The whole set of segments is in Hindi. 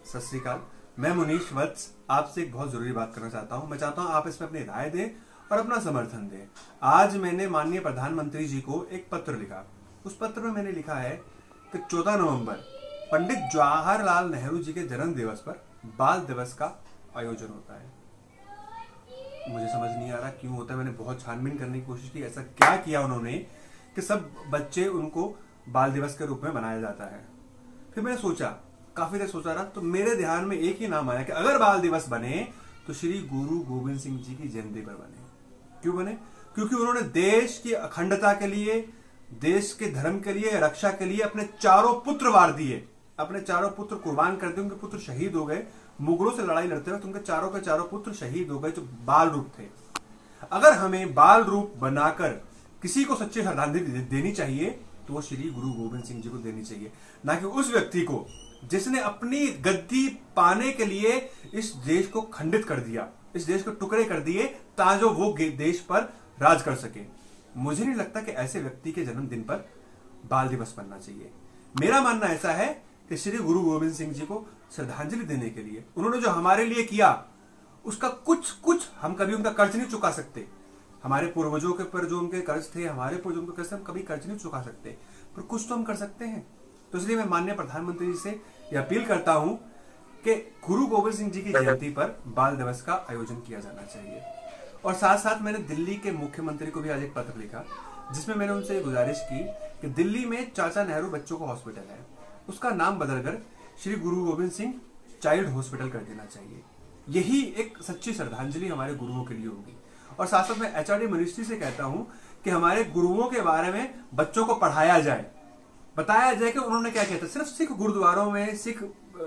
सत श्री अकाल। मैं मुनीश वत्स आपसे एक बहुत जरूरी बात करना चाहता हूं। मैं चाहता हूं आप इसमें अपनी राय दें और अपना समर्थन दें। आज मैंने माननीय प्रधानमंत्री जी को एक पत्र लिखा। उस पत्र में मैंने लिखा है कि 14 नवंबर पंडित जवाहरलाल नेहरू जी के जन्म दिवस पर बाल दिवस का आयोजन होता है। मुझे समझ नहीं आ रहा क्यों होता है। मैंने बहुत छानबीन करने की कोशिश की, ऐसा क्या किया उन्होंने कि सब बच्चे उनको बाल दिवस के रूप में मनाया जाता है। फिर मैंने सोचा, काफी देर सोचा रहा, तो मेरे ध्यान में एक ही नाम आया कि अगर बाल दिवस बने तो श्री गुरु गोविंद सिंह जी की जयंती पर बने। क्यों बने? क्योंकि उन्होंने देश की अखंडता के लिए, देश के धर्म के लिए, रक्षा के लिए अपने चारों पुत्र वार दिए, अपने चारों पुत्र कुर्बान कर दिए। उनके पुत्र शहीद हो गए। मुगलों से लड़ाई लड़ते हुए उनके चारों के चारों पुत्र शहीद हो गए जो बाल रूप थे। अगर हमें बाल रूप बनाकर किसी को सच्ची श्रद्धांजलि देनी चाहिए तो वो श्री गुरु गोविंद सिंह जी को देनी चाहिए, ना कि उस व्यक्ति को जिसने अपनी गद्दी पाने के लिए इस देश को खंडित कर दिया, इस देश को टुकड़े कर दिए ताकि वो देश पर राज कर सके। मुझे नहीं लगता कि ऐसे व्यक्ति के जन्मदिन पर बाल दिवस बनना चाहिए। मेरा मानना ऐसा है कि श्री गुरु गोविंद सिंह जी को श्रद्धांजलि देने के लिए उन्होंने जो हमारे लिए किया उसका कुछ हम कभी उनका कर्ज नहीं चुका सकते। हमारे पूर्वजों के पर जो उनके कर्ज थे, हमारे पूर्वजों के कर्ज हम कभी कर्ज नहीं चुका सकते, पर कुछ तो हम कर सकते हैं। तो इसलिए मैं माननीय प्रधानमंत्री जी से यह अपील करता हूं कि गुरु गोविंद सिंह जी की जयंती पर बाल दिवस का आयोजन किया जाना चाहिए। और साथ साथ मैंने दिल्ली के मुख्यमंत्री को भी आज एक पत्र लिखा जिसमें मैंने उनसे गुजारिश की कि दिल्ली में चाचा नेहरू बच्चों का हॉस्पिटल है, उसका नाम बदलकर श्री गुरु गोविंद सिंह चाइल्ड हॉस्पिटल कर देना चाहिए। यही एक सच्ची श्रद्धांजलि हमारे गुरुओं के लिए होगी। और साथ साथ मैं एचआरडी मिनिस्ट्री से कहता हूं कि हमारे गुरुओं के बारे में बच्चों को पढ़ाया जाए, बताया जाए कि उन्होंने क्या किया था। सिर्फ सिख गुरुद्वारों में, सिख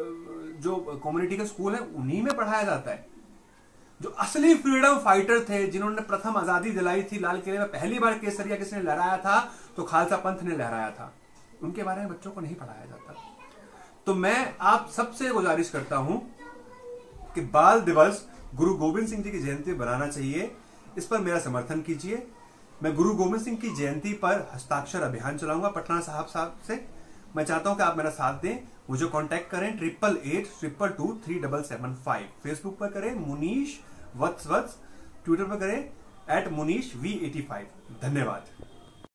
जो कम्युनिटी के स्कूल है उन्हीं में पढ़ाया जाता है। जो असली फ्रीडम फाइटर थे, जिन्होंने प्रथम आजादी दिलाई थी, लाल किले में पहली बार केसरिया किसने लहराया था तो खालसा पंथ ने लहराया था, उनके बारे में बच्चों को नहीं पढ़ाया जाता। तो मैं आप सबसे गुजारिश करता हूं कि बाल दिवस गुरु गोविंद सिंह जी की जयंती बनाना चाहिए। इस पर मेरा समर्थन कीजिए। मैं गुरु गोविंद सिंह की जयंती पर हस्ताक्षर अभियान चलाऊंगा पटना साहब से। मैं चाहता हूं कि आप मेरा साथ दें। मुझे कांटेक्ट करें 8882223775। फेसबुक पर करें मुनीश वत्स, ट्विटर पर करें @munishv85। धन्यवाद।